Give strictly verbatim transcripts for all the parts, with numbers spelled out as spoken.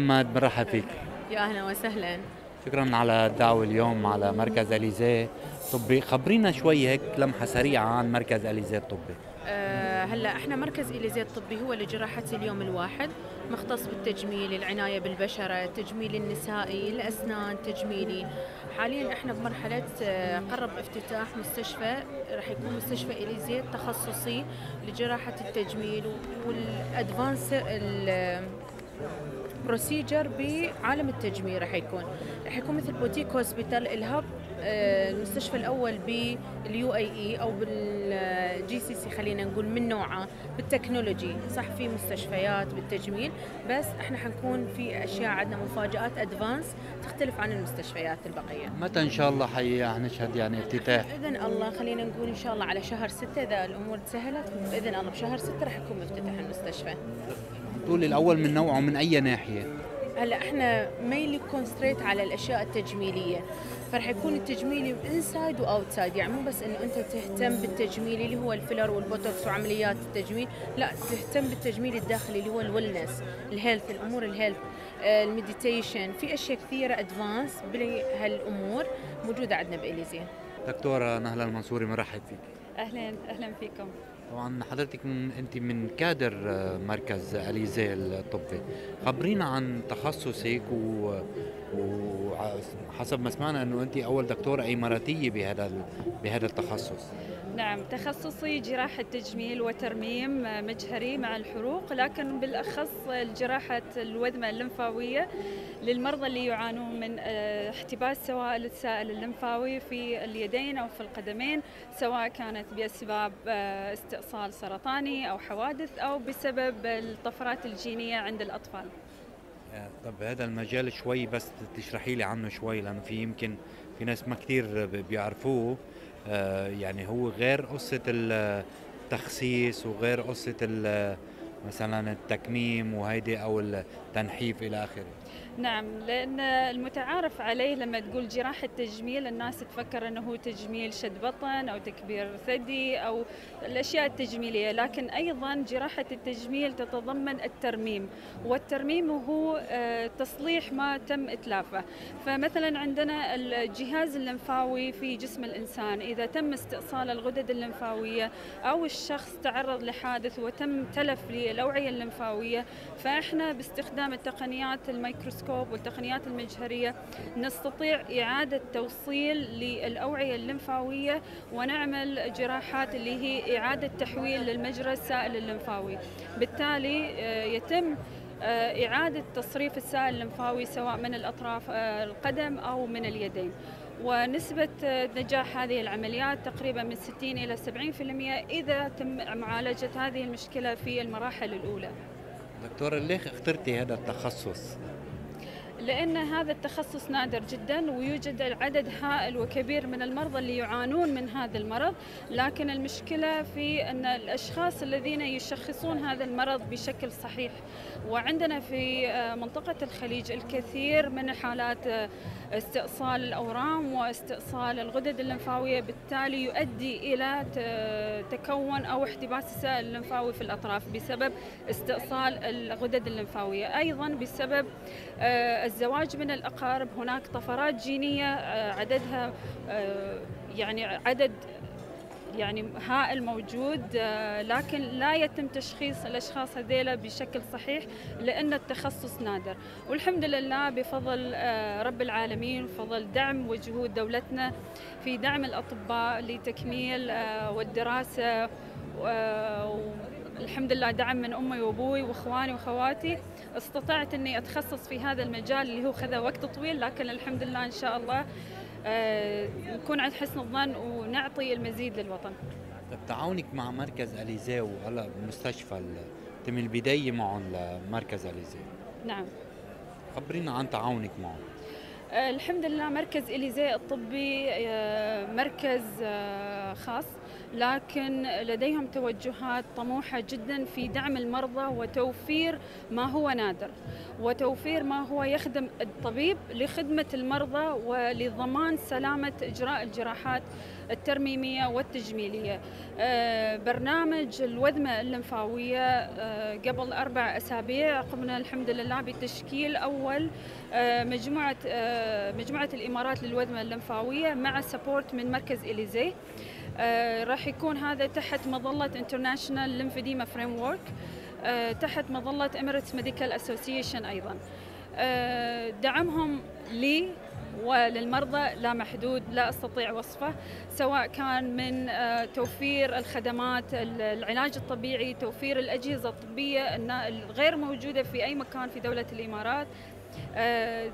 محمد، برحب فيك. يا أهلا وسهلا. شكرا على الدعوة اليوم على مركز أليزيه الطبي. خبرينا شوي هيك لمحة سريعة عن مركز أليزيه الطبي. أه هلا احنا مركز إليزيه الطبي هو لجراحة اليوم الواحد، مختص بالتجميل، العناية بالبشرة، التجميل النسائي، الأسنان، تجميلي. حاليا احنا بمرحلة آه، قرب افتتاح مستشفى، راح يكون مستشفى إليزيه تخصصي لجراحة التجميل والادفانس بروسيجر بعالم التجميل. راح يكون راح يكون مثل بوتيك هوسبيتال. الهب آه، المستشفى الاول باليو اي اي او بالجي سي سي، خلينا نقول من نوعه بالتكنولوجي. صح في مستشفيات بالتجميل، بس احنا حنكون في اشياء، عندنا مفاجات ادفانس تختلف عن المستشفيات البقيه. متى إن شاء الله حي حنشهد يعني افتتاح؟ باذن الله خلينا نقول ان شاء الله على شهر ستة، اذا الامور تسهلت باذن الله بشهر ستة راح يكون مفتتح المستشفى. تقول الأول من نوعه من أي ناحية؟ هلا احنا مينلي كونستريت على الاشياء التجميليه، فرح يكون التجميلي انسايد واوتسايد. يعني مو بس انه انت تهتم بالتجميل اللي هو الفيلر والبوتوكس وعمليات التجميل، لا تهتم بالتجميل الداخلي اللي هو الويلنس، الهيلث، الامور الهيلث، المديتيشن. في اشياء كثيره ادفانس بهالامور موجوده عندنا بإليزيه. دكتورة نهلة المنصوري، مرحب فيك. اهلا اهلا فيكم. طبعا حضرتك من انت من كادر آه، مركز أليزيه الطبي. خبرينا عن تخصصك و وحسب ما سمعنا انه انت اول دكتورة اماراتية بهذا ال- بهذا التخصص. نعم، تخصصي جراحة تجميل وترميم مجهري مع الحروق، لكن بالأخص جراحة الوذمة الليمفاوية للمرضى اللي يعانون من آه، احتباس سوائل السائل الليمفاوي في اليدين أو في القدمين، سواء كانت بأسباب آه، استئصال سرطاني أو حوادث أو بسبب الطفرات الجينية عند الأطفال. آه، طب هذا المجال شوي بس تشرحي لي عنه شوي، لانه في يمكن في ناس ما كثير بيعرفوه. آه، يعني هو غير قصة التخسيس وغير قصة ال- مثلا التكميم وهيدي او التنحيف الى اخره. نعم، لأن المتعارف عليه لما تقول جراحة تجميل الناس تفكر أنه هو تجميل شد بطن أو تكبير ثدي أو الأشياء التجميلية، لكن أيضا جراحة التجميل تتضمن الترميم، والترميم هو آه، تصليح ما تم إتلافه. فمثلا عندنا الجهاز الليمفاوي في جسم الإنسان، إذا تم استئصال الغدد الليمفاوية أو الشخص تعرض لحادث وتم تلف للأوعية الليمفاوية، فإحنا باستخدام التقنيات الميكروسكوب والتقنيات المجهرية نستطيع إعادة توصيل للأوعية الليمفاوية ونعمل جراحات اللي هي إعادة تحويل للمجرى السائل الليمفاوي. بالتالي آه، يتم آه، إعادة تصريف السائل الليمفاوي سواء من الأطراف آه، القدم أو من اليدين. ونسبة آه، نجاح هذه العمليات تقريبا من ستين إلى سبعين بالمئة إذا تم معالجة هذه المشكلة في المراحل الأولى. دكتورة، ليش اخترتي هذا التخصص؟ لأن هذا التخصص نادر جدا ويوجد عدد هائل وكبير من المرضى اللي يعانون من هذا المرض، لكن المشكلة في أن الأشخاص الذين يشخصون هذا المرض بشكل صحيح. وعندنا في منطقة الخليج الكثير من حالات استئصال الأورام واستئصال الغدد الليمفاوية، بالتالي يؤدي إلى تكون أو احتباس السائل الليمفاوي في الأطراف بسبب استئصال الغدد الليمفاوية. أيضا بسبب الزواج من الأقارب هناك طفرات جينية عددها يعني عدد يعني هائل موجود، لكن لا يتم تشخيص الأشخاص هذيلا بشكل صحيح لأن التخصص نادر. والحمد لله بفضل رب العالمين وفضل دعم وجهود دولتنا في دعم الأطباء لتكميل والدراسة، الحمد لله دعم من أمي وأبوي وإخواني وأخواتي، استطعت أني أتخصص في هذا المجال اللي هو خذ وقت طويل، لكن الحمد لله إن شاء الله نكون عند حسن الظن ونعطي المزيد للوطن. طب تعاونك مع مركز أليزيه وهلا المستشفى ال- من البداية معهم لمركز أليزيه، نعم. خبرينا عن تعاونك معهم. آه، الحمد لله مركز إليزي الطبي آه، مركز آه، خاص، لكن لديهم توجهات طموحة جدا في دعم المرضى وتوفير ما هو نادر، وتوفير ما هو يخدم الطبيب لخدمة المرضى ولضمان سلامة إجراء الجراحات الترميمية والتجميلية. آه، برنامج الوذمة الليمفاوية آه، قبل أربع أسابيع قمنا الحمد لله بتشكيل أول آه، مجموعة آه، مجموعة الإمارات للوذمة الليمفاوية مع سبورت من مركز إليزي. آه، راح يكون هذا تحت مظلة International Lymphedema Framework، آه، تحت مظلة Emirates Medical Association أيضا. آه، دعمهم لي وللمرضى لا محدود، لا أستطيع وصفه، سواء كان من آه، توفير الخدمات العلاج الطبيعي، توفير الأجهزة الطبية الغير موجودة في أي مكان في دولة الإمارات. آه،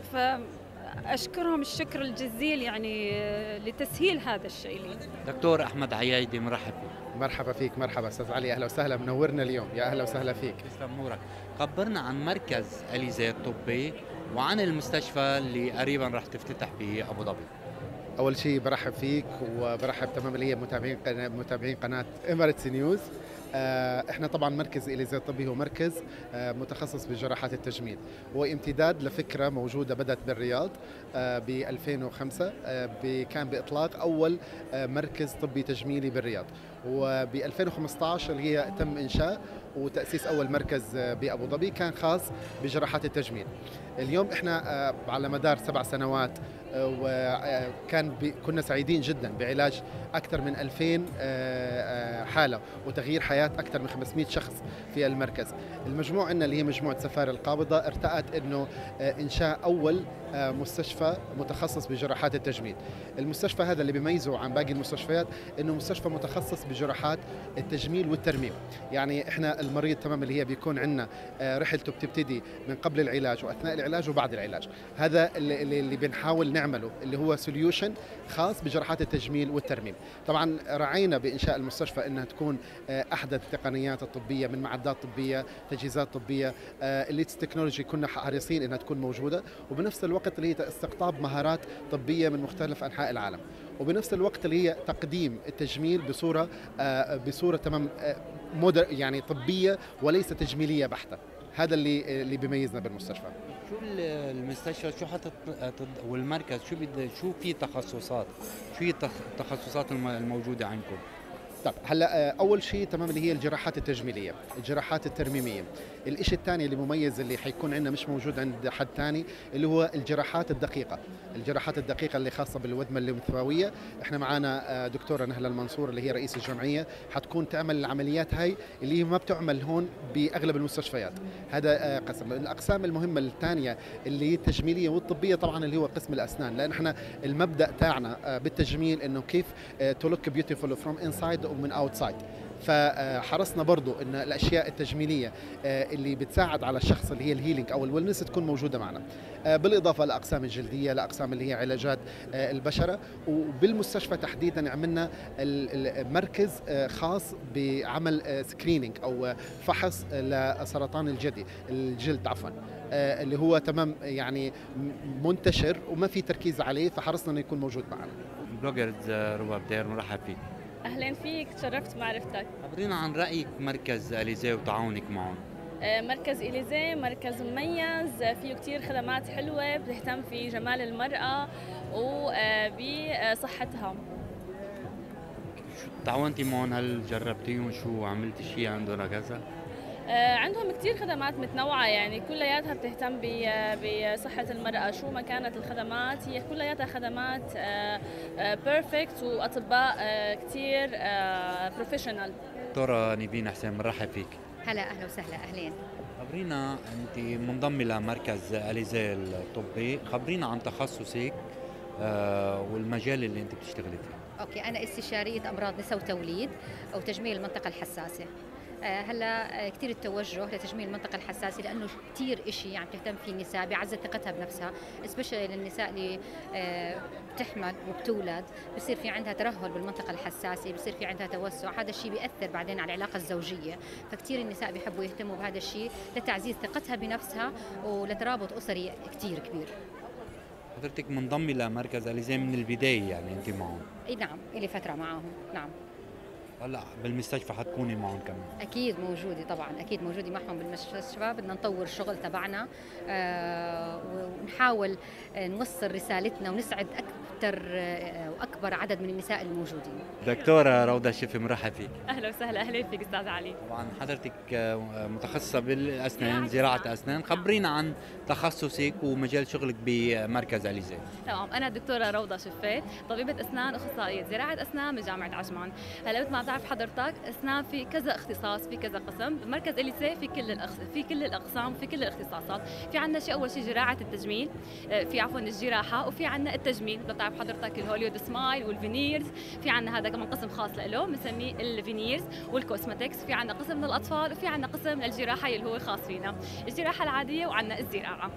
فأشكرهم الشكر الجزيل يعني آه، لتسهيل هذا الشيء لي. دكتور أحمد عيايدي، مرحب فيك. مرحبا فيك. مرحبا استاذ علي، اهلا وسهلا، منورنا اليوم. يا اهلا وسهلا فيك. تسلم نورك. خبرنا عن مركز إليزي الطبي وعن المستشفى اللي قريبا راح تفتتح بأبو ظبي. اول شيء برحب فيك وبرحب تماما لي متابعين متابعين قناه إماراتس نيوز. احنا طبعا مركز إليزي الطبي هو مركز متخصص بجراحات التجميل، هو امتداد لفكره موجوده بدات بالرياض ب ألفين وخمسة، كان باطلاق اول مركز طبي تجميلي بالرياض، وب ألفين وخمسة عشر اللي هي تم انشاء وتاسيس اول مركز بابو ظبي كان خاص بجراحات التجميل. اليوم احنا على مدار سبع سنوات وكان كنا سعيدين جدا بعلاج اكثر من ألفين حاله وتغيير حياه اكثر من خمسمئة شخص في المركز. المجموعه عندنا اللي هي مجموعه سفارة القابضه ارتأت انه انشاء اول مستشفى متخصص بجراحات التجميل. المستشفى هذا اللي بيميزه عن باقي المستشفيات انه مستشفى متخصص بجراحات التجميل والترميم. يعني احنا المريض تمام اللي هي بيكون عندنا رحلته بتبتدي من قبل العلاج واثناء العلاج وبعد العلاج. هذا اللي, اللي بنحاول نعمله اللي هو سوليوشن خاص بجراحات التجميل والترميم. طبعا رعينا بانشاء المستشفى انها تكون احدث التقنيات الطبيه من معدات طبيه، تجهيزات طبيه، الليتس تكنولوجي كنا حريصين انها تكون موجوده، وبنفس الوقت اللي هي استقطاب مهارات طبيه من مختلف انحاء العالم، وبنفس الوقت اللي هي تقديم التجميل بصوره بصوره تمام مودر يعني طبيه وليس تجميليه بحته. هذا اللي اللي بيميزنا بالمستشفى. شو المستشفى شو حاطط والمركز شو بده شو في تخصصات؟ شو هي التخصصات الموجوده عندكم؟ طب هلا اول شيء تمام اللي هي الجراحات التجميليه، الجراحات الترميميه. الشيء الثاني اللي مميز اللي حيكون عندنا مش موجود عند حد ثاني اللي هو الجراحات الدقيقه، الجراحات الدقيقه اللي خاصه بالوذمه الليمفاويه. احنا معنا دكتوره نهله المنصور اللي هي رئيس الجمعيه، حتكون تعمل العمليات هاي اللي ما بتعمل هون باغلب المستشفيات. هذا قسم. الاقسام المهمه الثانيه اللي هي التجميليه والطبيه طبعا اللي هو قسم الاسنان، لان احنا المبدا تاعنا بالتجميل انه كيف تو لوك بيوتيفول فروم انسايد ومن اوتسايد. فحرصنا برضو ان الاشياء التجميليه اللي بتساعد على الشخص اللي هي الهيلينج او الويلنس تكون موجوده معنا، بالاضافه لاقسام الجلديه، لاقسام اللي هي علاجات البشره. وبالمستشفى تحديدا عملنا مركز خاص بعمل سكرينينج او فحص لسرطان الجدي الجلد عفوا، اللي هو تمام يعني منتشر وما في تركيز عليه، فحرصنا انه يكون موجود معنا. بلوجر ربا بدير، مرحب فيك. أهلا فيك، تشرفت معرفتك. خبرينا عن رأيك مركز إليزي وتعاونك معهم. مركز إليزي مركز مميز، فيه كتير خدمات حلوة بتهتم في جمال المرأة وبصحتها. شو تعاونتي معهم؟ هل جربتيهم؟ شو عملتي شيء عندهم كذا؟ عندهم كتير خدمات متنوعة، يعني كلياتها بتهتم بصحة المرأة. شو ما كانت الخدمات هي كلياتها خدمات بيرفكت وأطباء كتير بروفيشنال. دكتورة نيفين حسين، مرحب فيك. هلا أهلا وسهلا، أهلين. خبرينا، أنت منضمة لمركز إليزي الطبي، خبرينا عن تخصصك والمجال اللي أنت بتشتغلي فيه. أوكي، أنا استشارية أمراض نساء وتوليد أو تجميل المنطقة الحساسة. هلا كثير التوجه لتجميل المنطقه الحساسه لانه كثير شيء عم تهتم فيه النساء بعزز ثقتها بنفسها، سبيشلي للنساء اللي بتحمل وبتولد بصير في عندها ترهل بالمنطقه الحساسه، بصير في عندها توسع، هذا الشيء بياثر بعدين على العلاقه الزوجيه، فكثير النساء بيحبوا يهتموا بهذا الشيء لتعزيز ثقتها بنفسها ولترابط اسري كثير كبير. حضرتك منضمة لمركز أليزيه من البداية، يعني أنت معهم؟ اي نعم، لي فتره معهم. نعم. هلا بالمستشفى حتكوني معهم كمان؟ اكيد موجوده طبعا، اكيد موجوده معهم بالمستشفى. بدنا نطور الشغل تبعنا آه ونحاول نوصل رسالتنا ونسعد اكثر آه واكبر عدد من النساء الموجودين. دكتورة روضة شفي، مرحبا فيك. اهلا وسهلا، اهلا فيك استاذ علي. طبعا حضرتك متخصصة بالاسنان، زراعة اسنان، خبرينا عن تخصصك ومجال شغلك بمركز أليزيه. تمام، انا الدكتوره روضه شفي، طبيبه اسنان اخصائيه زراعه اسنان من جامعه عجمان. هلا مثل ما بتعرف حضرتك اسنان في كذا اختصاص، في كذا قسم. بمركز أليزيه في كل الأخ... في كل الاقسام، في كل الاختصاصات. في عندنا شيء اول شيء جراحه التجميل، في عفوا الجراحه، وفي عندنا التجميل. بتعرف حضرتك الهوليود سمايل والفينيرز. في عندنا هذا كمان قسم خاص له بنسميه الفينيرز والكوسمتكس. في عندنا قسم للاطفال، وفي عندنا قسم للجراحه اللي هو خاص فينا، الجراحه العاديه، وعندنا الزراعه.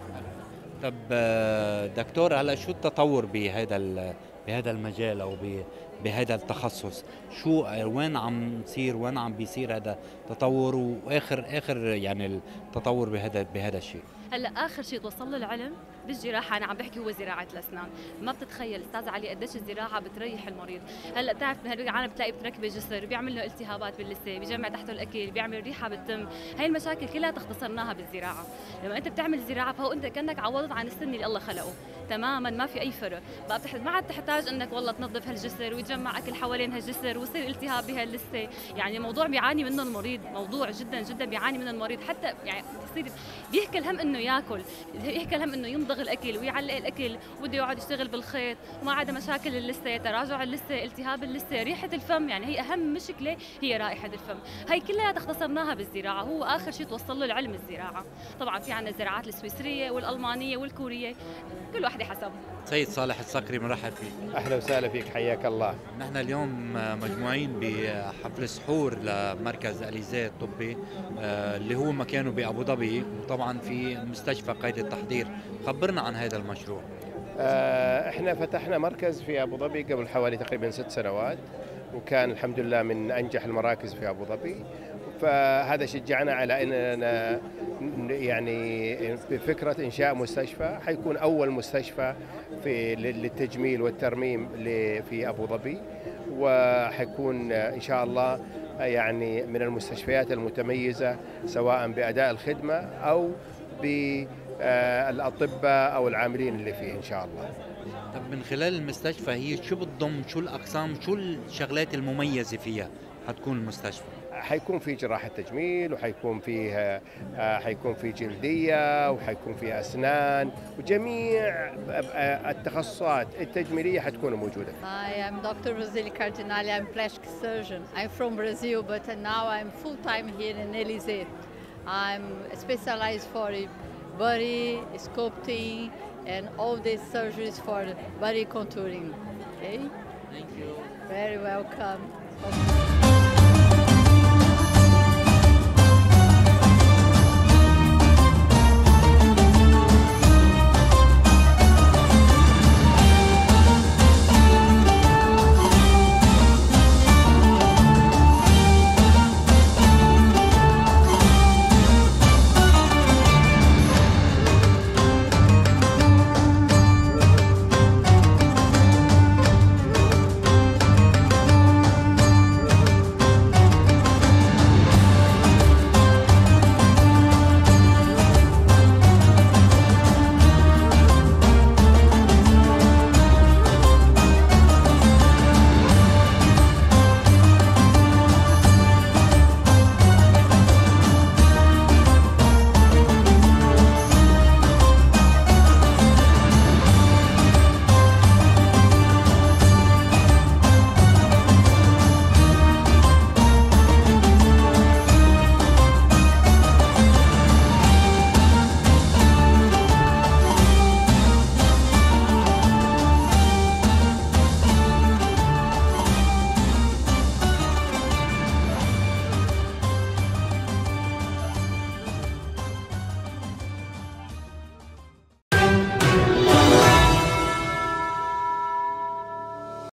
طب دكتور، هلا شو التطور بهذا بهذا المجال او بهذا التخصص؟ شو وين عم يصير، وين عم بيصير هذا التطور، واخر اخر يعني التطور بهذا بهذا الشيء؟ هلا اخر شيء توصل له العلم بالجراحه، انا عم بحكي هو زراعه الاسنان. ما بتتخيل استاذ علي قديش الزراعه بتريح المريض. هلا بتعرف بهالعالم بتلاقي بتركب جسر، بيعمل له التهابات باللثه، بيجمع تحته الاكل، بيعمل ريحه بالتم. هاي المشاكل كلها اختصرناها بالزراعه. لما انت بتعمل زراعه فهو انت كانك عوضت عن السن اللي الله خلقه تماما، ما في اي فرق. بقى بتح... ما عاد تحتاج انك والله تنظف هالجسر ويتجمع اكل حوالين هالجسر ويصير التهاب بهاللثه. يعني موضوع بيعاني منه المريض، موضوع جدا جدا بيعاني منه المريض. حتى يعني بصير بيهكل هم انه ياكل، يهكل هم انه يمضغ الاكل ويعلق الاكل، وبده يقعد يشتغل بالخيط، وما عدا مشاكل اللثه، تراجع اللثه، التهاب اللثه، ريحه الفم. يعني هي اهم مشكله هي رائحه الفم. هي كلها اختصرناها بالزراعه. هو اخر شيء توصل له العلم الزراعه. طبعا في عندنا الزراعات السويسريه والالمانيه والكوريه، كل واحده حسب. سيد صالح الصقري، مرحبا فيك. اهلا وسهلا فيك، حياك الله. نحن اليوم مجموعين بحفل سحور لمركز أليزيه الطبي اللي هو مكانه بأبو ظبي، وطبعا في مستشفى قيد التحضير. خبرنا عن هذا المشروع. احنا فتحنا مركز في أبو ظبي قبل حوالي تقريبا ست سنوات، وكان الحمد لله من أنجح المراكز في أبو ظبي. فهذا شجعنا على أننا يعني بفكرة إنشاء مستشفى، حيكون أول مستشفى في للتجميل والترميم في أبو ظبي، وحيكون إن شاء الله يعني من المستشفيات المتميزة سواء بأداء الخدمة أو بالأطباء أو العاملين اللي فيه إن شاء الله. طب من خلال المستشفى هي شو بتضم، شو الأقسام، شو الشغلات المميزة فيها حتكون المستشفى؟ حيكون في جراحة تجميل، وحيكون فيه حيكون في جلدية، وحيكون في أسنان، وجميع التخصصات التجميلية حتكون موجودة. I am Doctor Roseli Cardinale. I'm plastic surgeon. I'm from Brazil, but now I'm full time here in Elysée. I'm specialized for body sculpting and all these surgeries for body contouring. Okay? Thank you. Very welcome.